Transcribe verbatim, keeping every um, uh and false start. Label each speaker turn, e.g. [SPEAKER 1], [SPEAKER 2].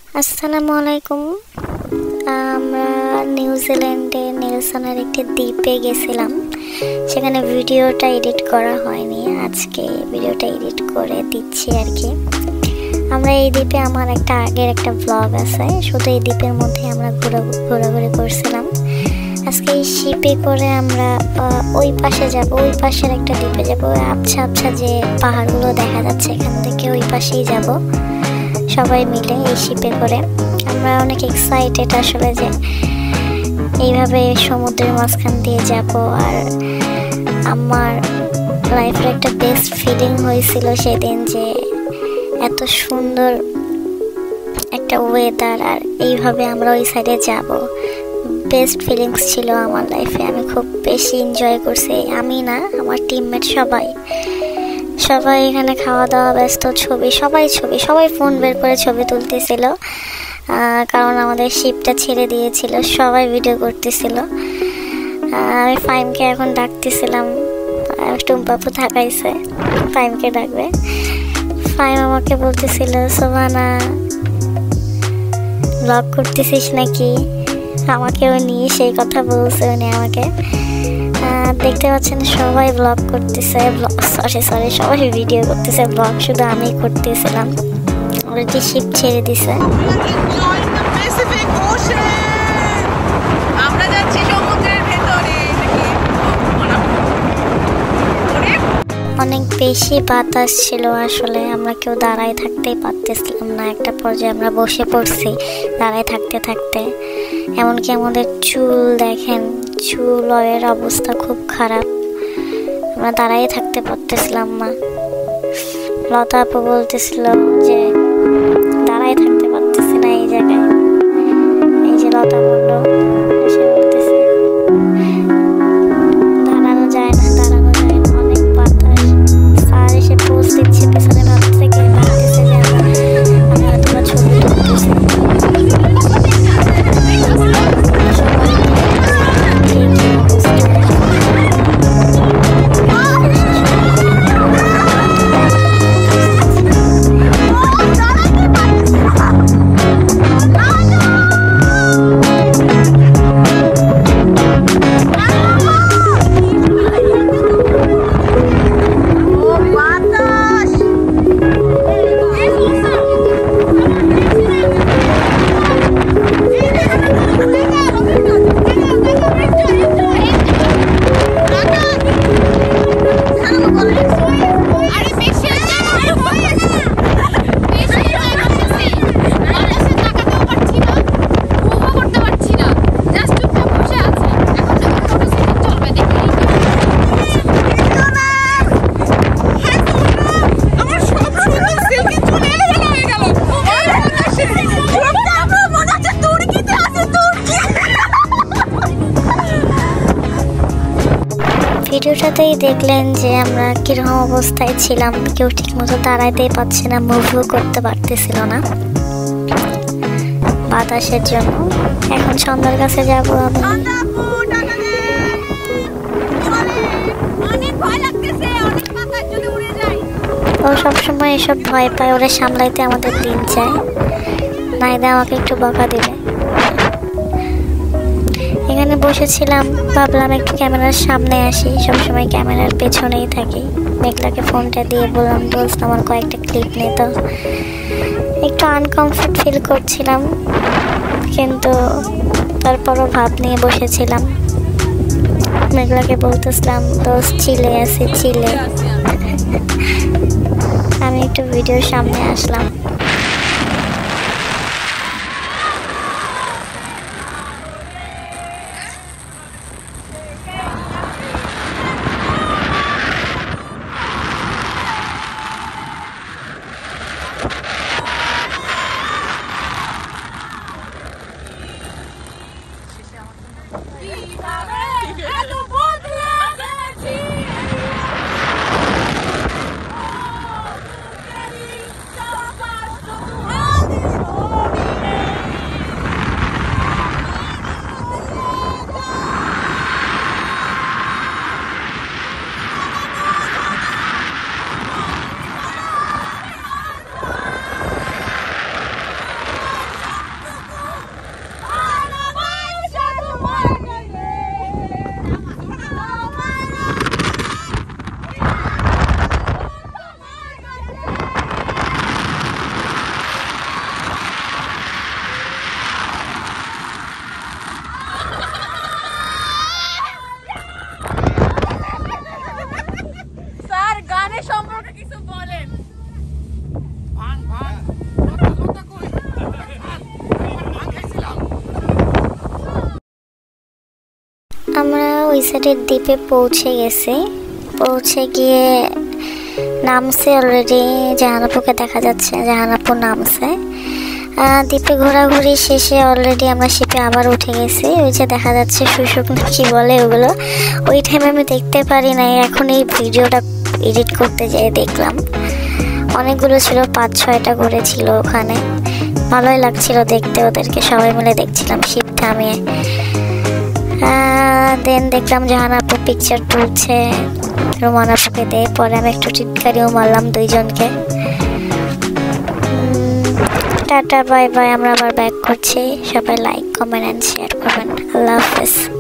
[SPEAKER 1] আসসালামু আলাইকুম। আমরা নিউজিল্যান্ডে নেলসনের একটি দ্বীপে গেছিলাম। সেখানে ভিডিওটা এডিট করা হয়নি, আজকে ভিডিওটা এডিট করে দিচ্ছি আর কি। আমরা এই দ্বীপে আমার একটা আগের একটা ব্লগ আছে, শুধু এই দ্বীপের মধ্যে আমরা ঘোরা ঘোরাঘুরি করছিলাম। আজকে এই শিপে করে আমরা ওই পাশে যাব, ওই পাশের একটা দ্বীপে যাব। আবছা আবছা যে পাহাড়গুলো দেখা যাচ্ছে এখান থেকে ওই পাশেই যাব সবাই মিলে এই শিপে করে। আমরা অনেক এক্সাইটেড আসলে যে এইভাবে সমুদ্রের মাঝখান দিয়ে যাব। আর আমার লাইফের একটা বেস্ট ফিলিং হয়েছিল সেদিন, যে এত সুন্দর একটা ওয়েদার আর এইভাবে আমরা ওই সাইডে যাব। বেস্ট ফিলিংস ছিল আমার লাইফে, আমি খুব বেশি এনজয় করছি। আমি না, আমার টিমমেট সবাই সবাই এখানে খাওয়া দাওয়া ব্যস্ত, ছবি সবাই ছবি সবাই ফোন বের করে ছবি তুলতেছিল, কারণ আমাদের শিপটা ছেড়ে দিয়েছিল, সবাই ভিডিও করতেছিল। আমি ফাইমকে এখন ডাকতেছিলাম, টুম্পাপু থাকাইছে, ফাইমকে ডাকবে। ফাইম আমাকে বলতেছিল, সোভানা ব্লগ করতেছিস নাকি, আমাকেও নিয়ে সেই কথা বলছে উনি আমাকে। দেখতে পাচ্ছেন সবাই ব্লগ করতেছে, সরি সরি সবাই ভিডিও করতেছে, ব্লগ শুধু আমি করতেছিলাম। অলরেডি শিপ ছেড়ে দিছে, অনেক বেশি বাতাস ছিল আসলে, আমরা কেউ দাঁড়ায় থাকতেই পারতেছিলাম না। একটা পর্যায়ে আমরা বসে পড়ছি দাঁড়ায় থাকতে থাকতে। এমনকি আমাদের চুল দেখেন, চুলের অবস্থা খুব খারাপ, আমরা দাঁড়াই থাকতে পারতেছিলাম না। লতা আপু বলতেছিল যে দাঁড়াই থাকতে পারতেছি না এই জায়গায়। এই যে লতা বলল, এসে বলতেছে দাঁড়ানো যায় না, দাঁড়ানো যায় না, অনেক বাতাস। স্যার এসে পোজ দিচ্ছে পেছনে, ভাব থেকে ভাবতেছে যে আমি হয়তো ছবি তুলতেছি। ভিডিওটাতেই দেখলেন যে আমরা কিরকম অবস্থায় ছিলাম, কেউ ঠিক মতো দাঁড়াইতেই পারছে না, মুভও করতে পারতেছিল না বাতাসের জন্য। এখন সন্ধ্যার কাছে যাবো আমি। ও সবসময় এসব ভয় পায়, ওরা সামলাইতে আমাদের দিন চায়, নাইদা আমাকে একটু বকা দিবে। এখানে বসেছিলাম, ভাবলাম একটু ক্যামেরার সামনে আসি, সবসময় ক্যামেরার পেছনেই থাকি। মেঘলাকে ফোনটা দিয়ে বললাম, দোস্ত আমার কয়েকটা ক্লিপ নে তো। একটু আনকমফোর্ট ফিল করছিলাম, কিন্তু তারপরও ভাব নিয়ে বসেছিলাম। মেঘলাকে বলতেছিলাম, দোস্ত চিলে আসি চিলে। আমি একটু ভিডিওর সামনে আসলাম। ওই সাইডের দ্বীপে পৌঁছে গেছি। পৌঁছে গিয়ে নামছে অলরেডি, জাহানাপুকে দেখা যাচ্ছে, জাহানাপু নামছে। দ্বীপে ঘোরাঘুরি শেষে অলরেডি আমরা শিপে আবার উঠে গেছি। ওই যে দেখা যাচ্ছে শুশুক কি বলে ওগুলো, ওই টাইমে আমি দেখতে পারি নাই, এখন এই ভিডিওটা এডিট করতে যেয়ে দেখলাম। অনেকগুলো ছিল, পাঁচ ছয়টা করে ছিল ওখানে, ভালোই লাগছিল দেখতে, ওদেরকে সবাই মিলে দেখছিলাম শিপ থামিয়ে। দেন দেখলাম জাহানাপু পিকচার তুলছে রোমানাপুকে দেয়, পরে আমি একটু টিটকারিও মারলাম দুইজনকে। টাটা বাই বাই, আমরা আবার ব্যাক করছি। সবাই লাইক কমেন্ট অ্যান্ড শেয়ার করবেন। আল্লাহ হাফেজ।